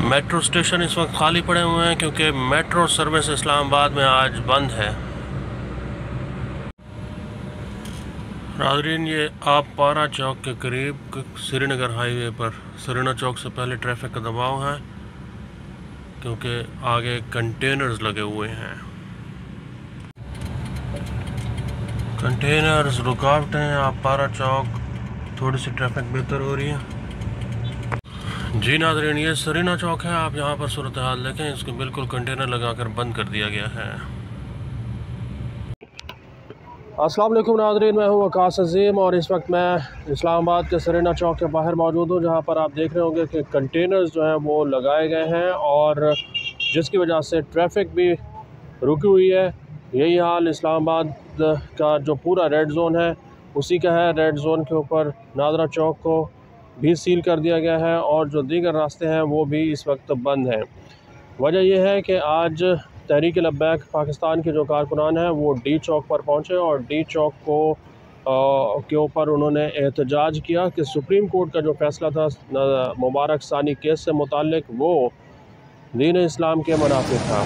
Metro station इस वक्त खाली पड़े हुए हैं क्योंकि मेट्रो सर्विस इस्लामाबाद में आज बंद है। नाज़रीन, ये आप पारा चौक के करीब श्रीनगर हाईवे पर श्रीनगर चौक से पहले ट्रैफिक का दबाव है क्योंकि आगे कंटेनर्स लगे हुए हैं। कंटेनर्स रुकावटें, आप पारा चौक थोड़ी सी ट्रैफिक बेहतर हो रही है। जी नाज़रीन, ये सरीना चौक है। आप यहाँ पर सूरत हाल देखें, इसको बिल्कुल कंटेनर लगाकर बंद कर दिया गया है। अस्सलाम वालेकुम नाज़रीन, मैं हूँ वक़ास अज़ीम और इस वक्त मैं इस्लामाबाद के सरीना चौक के बाहर मौजूद हूँ, जहाँ पर आप देख रहे होंगे कि कंटेनर्स जो हैं वो लगाए गए हैं और जिसकी वजह से ट्रैफिक भी रुकी हुई है। यही हाल इस्लामाबाद का जो पूरा रेड ज़ोन है उसी का है। रेड ज़ोन के ऊपर नादरा चौक को भी सील कर दिया गया है और जो दीगर रास्ते हैं वो भी इस वक्त बंद हैं। वजह यह है कि आज तहरीक लब्बैक पाकिस्तान के जो कारकुनान हैं वो डी चौक पर पहुँचे और डी चौक के ऊपर उन्होंने एहतजाज किया कि सुप्रीम कोर्ट का जो फैसला था मुबारक सानी केस से मुताल्लिक वो दीन इस्लाम के मुनाफिक था।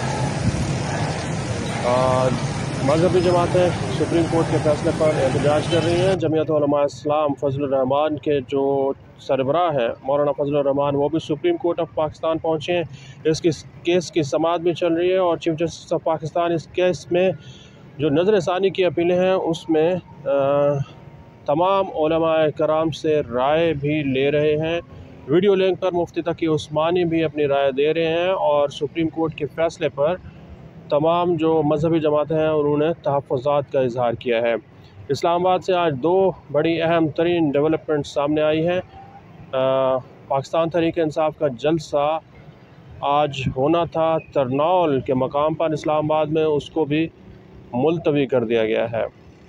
मजहबी जमातें सुप्रीम कोर्ट के फैसले पर एहतजाज कर रही हैं। जमीयत उलमा इस्लाम फजल-उर-रहमान के जो सरबराह हैं मौलाना फजल-उर-रहमान, वो भी सुप्रीम कोर्ट ऑफ पाकिस्तान पहुँचे हैं। इसकी केस की समाअत भी चल रही है और चीफ जस्टिस ऑफ पाकिस्तान इस केस में जो नज़र सानी की अपीलें हैं उसमें तमाम उलमाए कराम से राय भी ले रहे हैं। वीडियो लिंक पर मुफ्ती तकी उस्मानी भी अपनी राय दे रहे हैं और सुप्रीम कोर्ट के फैसले पर तमाम जो मजहबी जमातें हैं उन्होंने तहफ़्फ़ुज़ात का इजहार किया है। इस्लामाबाद से आज दो बड़ी अहम तरीन डेवलपमेंट सामने आई हैं। पाकिस्तान तहरीक इंसाफ का जलसा आज होना था तरनौल के मकाम पर इस्लामाबाद में, उसको भी मुलतवी कर दिया गया है।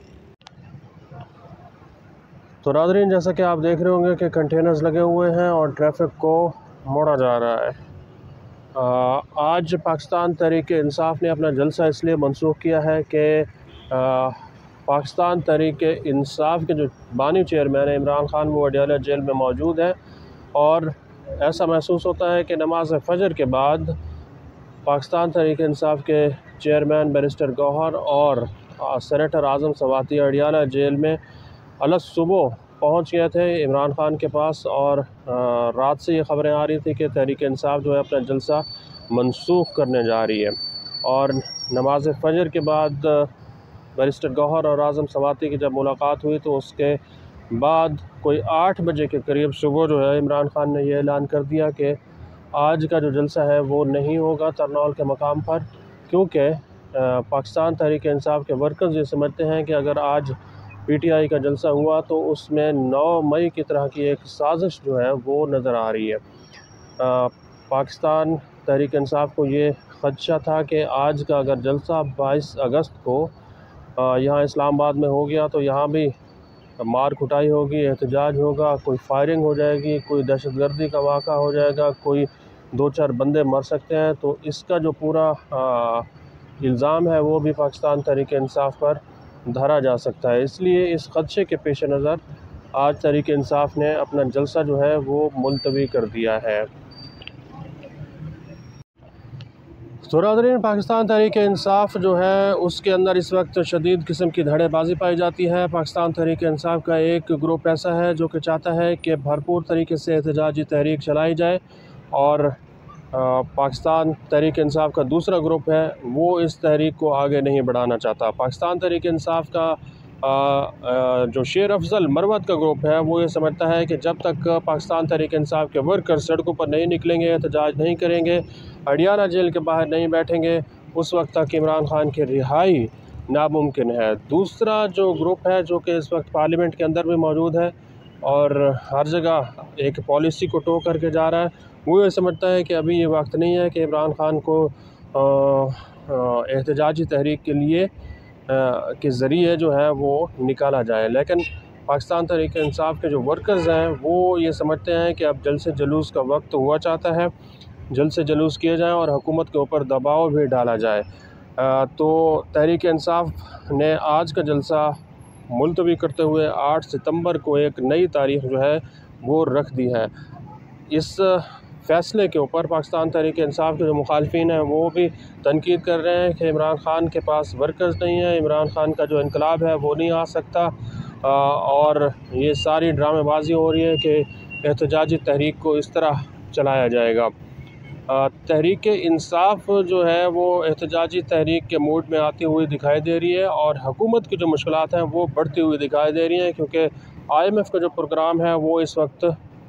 तो नाज़रीन, जैसा कि आप देख रहे होंगे कि कंटेनर्स लगे हुए हैं और ट्रैफिक को मोड़ा जा रहा है। आज पाकिस्तान तहरीक इंसाफ ने अपना जलसा इसलिए मनसूख किया है कि पाकिस्तान तहरीक इंसाफ के जो बानी चेयरमैन है इमरानखान, वो अडियाला जेल में मौजूद है और ऐसा महसूस होता है कि नमाज फ़जर के बाद पाकिस्तान तहरीक इंसाफ के चेयरमैन बैरिस्टर गौहर और सेनेटर आज़म सवाती अडियाला जेल में अलग सुबह पहुंच गए थे इमरान खान के पास और रात से ये ख़बरें आ रही थी कि तहरीक इंसाफ जो है अपना जलसा मनसूख करने जा रही है। और नमाज फ़जर के बाद बैरिस्टर गौहर और आज़म सवाती की जब मुलाकात हुई तो उसके बाद कोई 8 बजे के करीब सुबह जो है इमरान खान ने यह ऐलान कर दिया कि आज का जो जलसा है वो नहीं होगा तरनौल के मकाम पर, क्योंकि पाकिस्तान तहरीक इंसाफ के वर्कर्स ये समझते हैं कि अगर आज PTI का जलसा हुआ तो उसमें 9 मई की तरह की एक साजिश जो है वो नज़र आ रही है। पाकिस्तान तहरीक इंसाफ को ये ख़दशा था कि आज का अगर जलसा 22 अगस्त को यहाँ इस्लामाबाद में हो गया तो यहाँ भी मार कुटाई होगी, एहतजाज होगा, कोई फायरिंग हो जाएगी, कोई दहशतगर्दी का वाक़ा हो जाएगा, कोई 2-4 बंदे मर सकते हैं। तो इसका जो पूरा इल्ज़ाम है वो भी पाकिस्तान तहरीक इंसाफ पर धरा जा सकता है। इसलिए इस ख़दशे के पेश नज़र आज तहरीक इंसाफ ने अपना जलसा जो है वो मुलतवी कर दिया है। तो नाज़रीन, पाकिस्तान तहरीक इंसाफ जो है उसके अंदर इस वक्त शदीद किस्म की धड़ेबाजी पाई जाती है। पाकिस्तान तहरीक इंसाफ का एक ग्रुप ऐसा है जो कि चाहता है कि भरपूर तरीके से एहतजाजी तहरीक चलाई जाए और पाकिस्तान तहरीक इंसाफ का दूसरा ग्रुप है वो इस तहरीक को आगे नहीं बढ़ाना चाहता। पाकिस्तान तहरीक इंसाफ का जो शेर अफजल मरवत का ग्रुप है वो ये समझता है कि जब तक पाकिस्तान तहरीक इंसाफ के वर्कर सड़कों पर नहीं निकलेंगे, एहतजाज नहीं करेंगे, अडियाला जेल के बाहर नहीं बैठेंगे, उस वक्त तक इमरान खान की रिहाई नामुमकिन है। दूसरा जो ग्रुप है जो कि इस वक्त पार्लियामेंट के अंदर भी मौजूद है और हर जगह एक पॉलिसी को टो करके जा रहा है, वो ये समझता है कि अभी ये वक्त नहीं है कि इमरान खान को एहतजाजी तहरीक के लिए के ज़रिए जो है वो निकाला जाए। लेकिन पाकिस्तान तहरीक इंसाफ के जो वर्कर्स हैं वो ये समझते हैं कि अब जलसे जुलूस का वक्त हुआ चाहता है, जल्द से जुलूस किए जाएँ और हुकूमत के ऊपर दबाव भी डाला जाए। तो तहरीक इंसाफ ने आज का जलसा मुलतवी करते हुए 8 सितंबर को एक नई तारीख जो है वो रख दी है। इस फैसले के ऊपर पाकिस्तान तहरीक इंसाफ के जो मुखालफिन हैं वो भी तनकीद कर रहे हैं कि इमरान खान के पास वर्कर्स नहीं है, इमरान खान का जो इनकलाब है वो नहीं आ सकता, और ये सारी ड्रामेबाजी हो रही है कि एहतजाजी तहरीक को इस तरह चलाया जाएगा। तहरीक इंसाफ जो है वो एहतजाजी तहरीक के मूड में आती हुई दिखाई दे रही है, और हुकूमत की जो मुश्किलात हैं वो बढ़ती हुई दिखाई दे रही हैं, क्योंकि IMF का जो प्रोग्राम है वो इस वक्त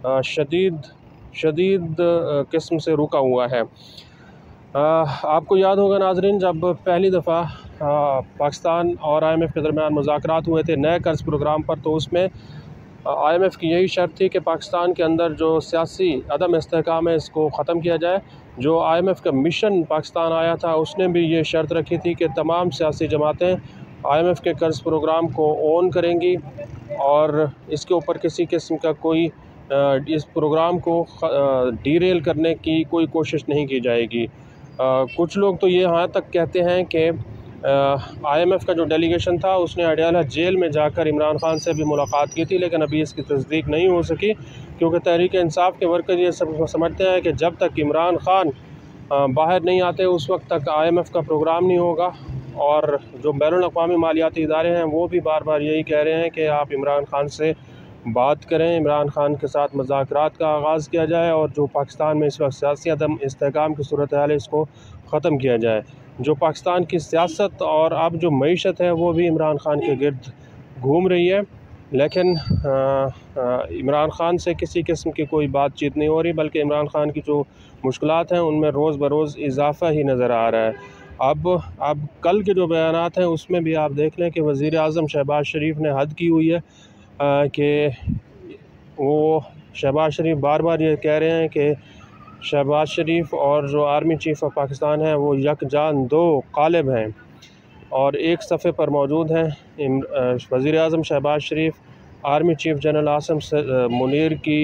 शदीद किस्म से रुका हुआ है। आपको याद होगा नाजरीन, जब पहली दफ़ा पाकिस्तान और IMF के दरमियान मुज़ाकरात हुए थे नए कर्ज़ प्रोग्राम पर, तो उसमें IMF की यही शर्त थी कि पाकिस्तान के अंदर जो सियासी अदम इस्तेहकाम है इसको ख़त्म किया जाए। जो IMF का मिशन पाकिस्तान आया था उसने भी ये शर्त रखी थी कि तमाम सियासी जमातें IMF के कर्ज़ प्रोग्राम को ओन करेंगी और इसके ऊपर किसी किस्म का कोई इस प्रोग्राम को डीरेल करने की कोई कोशिश नहीं की जाएगी। कुछ लोग तो ये यहाँ तक कहते हैं कि IMF का जो डेलीगेशन था उसने अडयाला जेल में जाकर इमरान खान से भी मुलाकात की थी, लेकिन अभी इसकी तस्दीक नहीं हो सकी, क्योंकि तहरीक इंसाफ के वर्कर ये सब समझते हैं कि जब तक इमरान खान बाहर नहीं आते उस वक्त तक IMF का प्रोग्राम नहीं होगा। और जो बैनुल-अक़वामी मालियाती इदारे हैं वो भी बार बार यही कह रहे हैं कि आप इमरान खान से बात करें, इमरान खान के साथ मुज़ाकरात का आगाज़ किया जाए और जो पाकिस्तान में इस वक्त सियासी अदम इस्तेहकाम की सूरत हाल है इसको ख़त्म किया जाए। जो पाकिस्तान की सियासत और अब जो मईशत है वो भी इमरान खान के गिर्द घूम रही है, लेकिन इमरान खान से किसी किस्म की कोई बातचीत नहीं हो रही, बल्कि इमरान खान की जो मुश्किलात हैं उनमें रोज़ बरोज़ इजाफ़ा ही नज़र आ रहा है। अब कल के जो बयानात हैं उसमें भी आप देख लें कि वज़ीर आज़म शहबाज शरीफ ने हद की हुई है कि वो शहबाज शरीफ बार बार ये कह रहे हैं कि शहबाज शरीफ और जो आर्मी चीफ़ ऑफ पाकिस्तान है वो यकजान दो कालिब हैं, और एक सफ़े पर मौजूद हैं वज़ीर आज़म Shehbaz Sharif army chief general Asim Munir की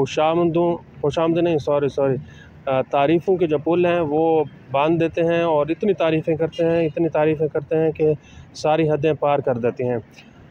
तारीफ़ों के जो पुल हैं वो बांध देते हैं और इतनी तारीफ़ें करते हैं कि सारी हदें पार कर देती हैं।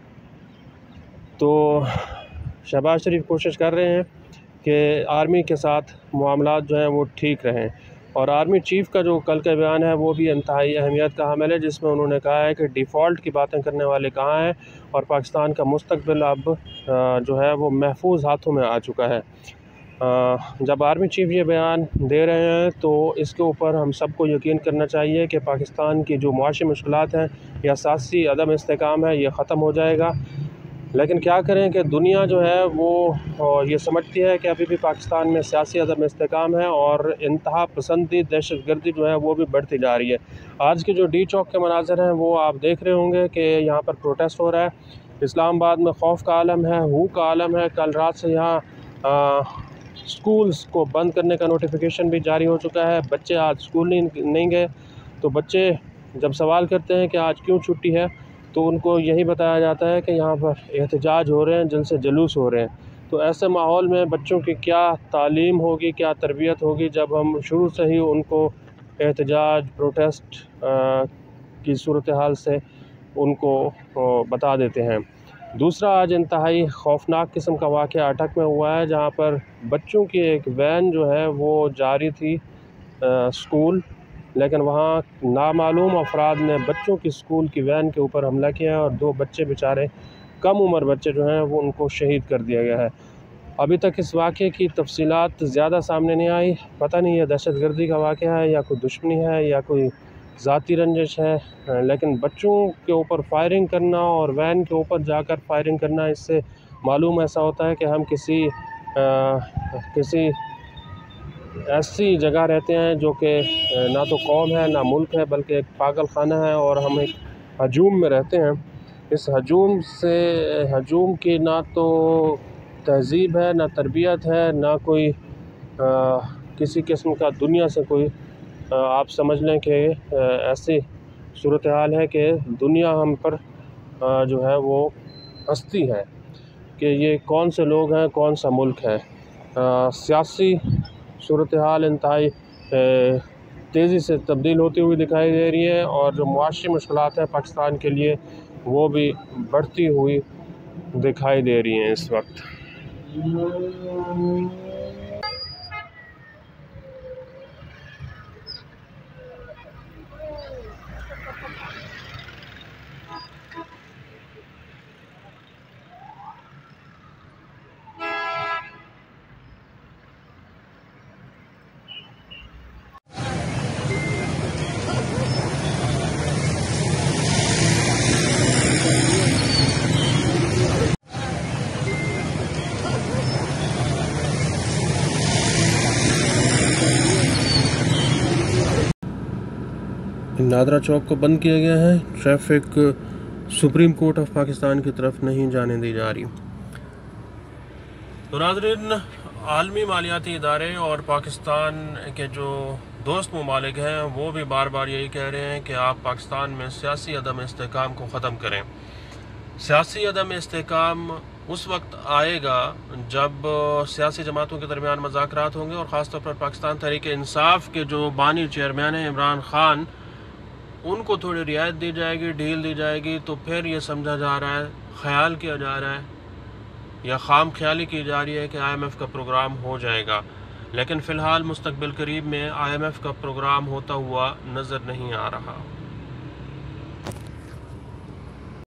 तो शहबाज शरीफ कोशिश कर रहे हैं कि आर्मी के साथ मामलात जो हैं वो ठीक रहें, और आर्मी चीफ़ का जो कल का बयान है वो भी इंतहाई अहमियत का हामिल है, जिसमें उन्होंने कहा है कि डिफ़ॉल्ट की बातें करने वाले कहाँ हैं और पाकिस्तान का मुस्तकबिल अब जो है वो महफूज हाथों में आ चुका है। जब आर्मी चीफ़ ये बयान दे रहे हैं तो इसके ऊपर हम सबको यकीन करना चाहिए कि पाकिस्तान की जो मुआशी मुश्किलात हैं या सियासी अदम इस्तेहकाम है ये ख़त्म हो जाएगा। लेकिन क्या करें कि दुनिया जो है वो ये समझती है कि अभी भी पाकिस्तान में सियासी अदम इस्तेहकाम है और इंतहा पसंदी दहशतगर्दी जो है वो भी बढ़ती जा रही है। आज के जो डी चौक के मनाज़र हैं वो आप देख रहे होंगे कि यहाँ पर प्रोटेस्ट हो रहा है। इस्लामाबाद में खौफ का आलम है, हू का आलम है। कल रात से यहाँ स्कूल्स को बंद करने का नोटिफिकेशन भी जारी हो चुका है। बच्चे आज स्कूल नहीं गए, तो बच्चे जब सवाल करते हैं कि आज क्यों छुट्टी है तो उनको यही बताया जाता है कि यहाँ पर एहतजाज हो रहे हैं, जलसे जुलूस हो रहे हैं। तो ऐसे माहौल में बच्चों की क्या तालीम होगी, क्या तरबियत होगी जब हम शुरू से ही उनको एहतजाज प्रोटेस्ट की सूरत हाल से उनको बता देते हैं। दूसरा, आज इंतहाई खौफनाक किस्म का वाक़या अटक में हुआ है, जहाँ पर बच्चों की एक वैन जो है वो जा रही थी स्कूल, लेकिन वहाँ नामालूम अफराद ने बच्चों की स्कूल की वैन के ऊपर हमला किया और 2 बच्चे बेचारे कम उम्र बच्चे जो हैं वो उनको शहीद कर दिया गया है। अभी तक इस वाक़े की तफसीलात ज़्यादा सामने नहीं आई। पता नहीं ये दहशतगर्दी का वाक़या है या कोई दुश्मनी है या कोई ज़ाती रंजिश है, लेकिन बच्चों के ऊपर फायरिंग करना और वैन के ऊपर जाकर फायरिंग करना, इससे मालूम ऐसा होता है कि हम किसी ऐसी जगह रहते हैं जो कि ना तो कौम है ना मुल्क है, बल्कि एक पागल खाना है, और हम एक हजूम में रहते हैं। इस हजूम की ना तो तहज़ीब है, ना तरबियत है, ना कोई किसी किस्म का दुनिया से कोई आप समझ लें कि ऐसी सूरत हाल है कि दुनिया हम पर जो है वो हंसती है कि ये कौन से लोग हैं, कौन सा मुल्क है। सियासी सूरत हाल इंतहाई तेज़ी से तब्दील होती हुई दिखाई दे रही है, और जो मुआशी मुश्किलात हैं पाकिस्तान के लिए वो भी बढ़ती हुई दिखाई दे रही हैं इस वक्त। नादरा चौक को बंद किया गया है। Traffic supreme court of Pakistan की तरफ नहीं जाने दी जा रही। तो नाज़रीन, आलमी मालियाती इदारे और पाकिस्तान के जो दोस्त ममालिक हैं वो भी बार बार यही कह रहे हैं कि आप पाकिस्तान में सियासी अदम इस्तेहकाम को ख़त्म करें। सियासी अदम इस्तेहकाम उस वक्त आएगा जब सियासी जमातों के दरमियान मज़ाकरात होंगे और ख़ास तौर पर पाकिस्तान तहरीक इंसाफ के जो बानी चेयरमैन हैं इमरान खान, उनको थोड़ी रियायत दी जाएगी, डील दी जाएगी, तो फिर ये समझा जा रहा है, ख्याल किया जा रहा है या खाम ख्याली की जा रही है कि IMF का प्रोग्राम हो जाएगा। लेकिन फ़िलहाल मुस्तकबिल करीब में IMF का प्रोग्राम होता हुआ नज़र नहीं आ रहा।